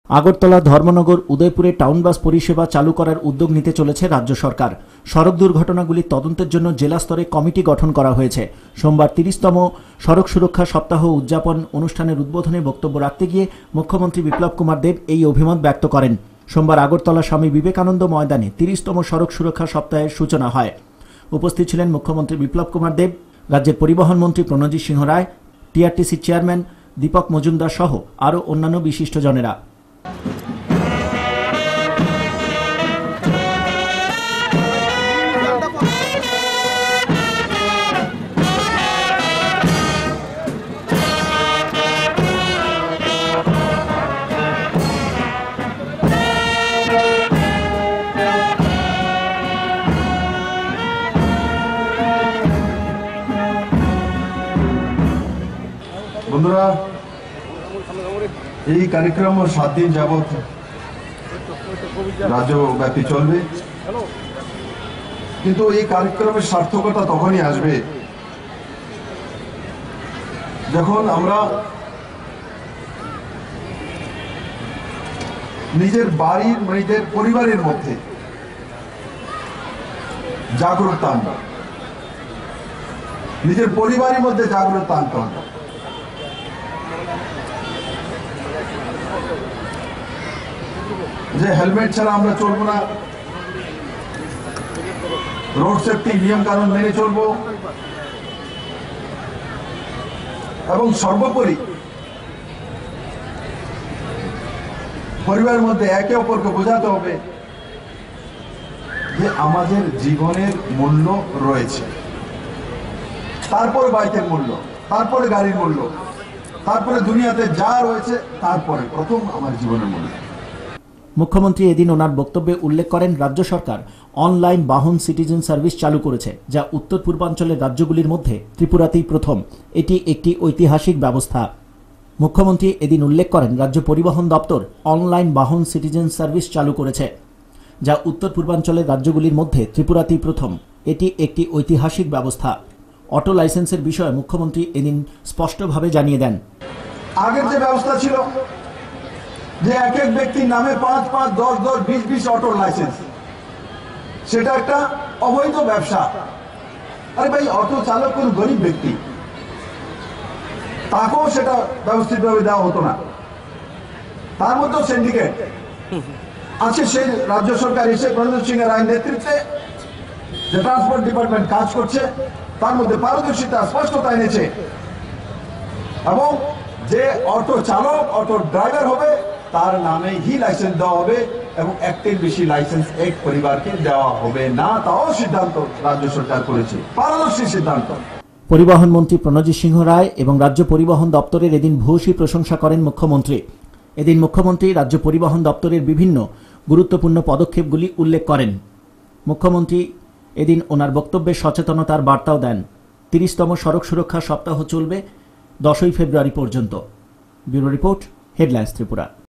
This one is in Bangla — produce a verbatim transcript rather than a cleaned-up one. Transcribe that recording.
আগরতলা ধর্মনগর উদয়পুরে টাউন বাস পরিষেবা চালু করার উদ্যোগ নিতে চলেছে রাজ্য সরকার। সড়ক দুর্ঘটনাগুলি তদন্তের জন্য জেলা স্তরে কমিটি গঠন করা হয়েছে। সোমবার তিরিশতম সড়ক সুরক্ষা সপ্তাহ উদযাপন অনুষ্ঠানের উদ্বোধনে বক্তব্য রাখতে গিয়ে মুখ্যমন্ত্রী বিপ্লব কুমার দেব এই অভিমত ব্যক্ত করেন। সোমবার আগরতলা স্বামী বিবেকানন্দ ময়দানে তিরিশতম সড়ক সুরক্ষা সপ্তাহের সূচনা হয়। উপস্থিত ছিলেন মুখ্যমন্ত্রী বিপ্লব কুমার দেব, রাজ্যের পরিবহন মন্ত্রী প্রণজিৎ সিংহ রায়, টিআরটিসি চেয়ারম্যান দীপক মজুমদার সহ আরও অন্যান্য বিশিষ্টজনেরা। বন্ধুরা, এই কার্যক্রম সাত দিন যাবৎ রাজ্যব্যাপী চলবে, কিন্তু এই কার্যক্রমের সার্থকতা তখনই আসবে যখন আমরা নিজের বাড়ির নিজের পরিবারের মধ্যে জাগ্রতা আনব, নিজের পরিবারের মধ্যে জাগ্রতা আনতে হবে। যে হেলমেট ছাড়া আমরা চলবো না, রোড সেফটি নিয়ম কানুন মেনে চলবো, এবং সর্বোপরি পরিবারের মধ্যে একে অপরকে বোঝাতে হবে যে আমাদের জীবনের মূল্য রয়েছে, তারপরে বাইকের মূল্য, তারপরে গাড়ির মূল্য, তারপরে দুনিয়াতে যা রয়েছে, তারপরে প্রথম আমার জীবনের মূল্য। মুখ্যমন্ত্রী এদিন ওনার বক্তব্যে উল্লেখ করেন, রাজ্য সরকার অনলাইন বাহন সিটিজেন সার্ভিস চালু করেছে, যা উত্তর পূর্বাঞ্চলের রাজ্যগুলির মধ্যে ত্রিপুরাতেই প্রথম। এটি একটি ঐতিহাসিক ব্যবস্থা। মুখ্যমন্ত্রী এদিন উল্লেখ করেন, রাজ্য পরিবহন দপ্তর অনলাইন বাহন সিটিজেন সার্ভিস চালু করেছে, যা উত্তর পূর্বাঞ্চলের রাজ্যগুলির মধ্যে ত্রিপুরাতেই প্রথম। এটি একটি ঐতিহাসিক ব্যবস্থা। অটো লাইসেন্সের বিষয়ে মুখ্যমন্ত্রী এদিন স্পষ্টভাবে জানিয়ে দেন, আগের যে ব্যবস্থা ছিল যে এক এক ব্যক্তির নামে পাঁচ পাঁচ দশ দশ বিশ বিশ অটো লাইসেন্স, সেটা একটা অবৈধ ব্যবসা। আরে ভাই, অটো চালক কোন গরিব ব্যক্তি, তাকেও সেটা ব্যবস্থিতভাবে দেওয়া হতো না। তার মধ্যেও সিন্ডিকেট আছে। সেই রাজ্য সরকার এসে প্রণজিৎ সিংহ রায়ের নেতৃত্বে যে ট্রান্সপোর্ট ডিপার্টমেন্ট কাজ করছে, তার মধ্যে পারদর্শিতা স্পষ্টতা এনেছে, এবং যে অটো চালক অটো ড্রাইভার হবে তার নামে হি লাইসেন্স দেওয়া হবে, এবং একটির বেশি লাইসেন্স এক পরিবারকে দেওয়া হবে না। তাও সিদ্ধান্ত রাজ্য সরকার করেছে, পারদর্শী সিদ্ধান্ত। পরিবহন মন্ত্রী প্রণজিৎ সিংহ রায় এবং রাজ্য পরিবহন দপ্তরের এদিন ভূয়সী প্রশংসা করেন মুখ্যমন্ত্রী। এদিন মুখ্যমন্ত্রী রাজ্য পরিবহন দপ্তরের বিভিন্ন গুরুত্বপূর্ণ পদক্ষেপগুলি উল্লেখ করেন। মুখ্যমন্ত্রী এদিন ওনার বক্তব্যে সচেতনতার বার্তাও দেন। তিরিশতম সড়ক সুরক্ষা সপ্তাহ চলবে দশই ফেব্রুয়ারি পর্যন্ত। Bureau report, headlines Tripura.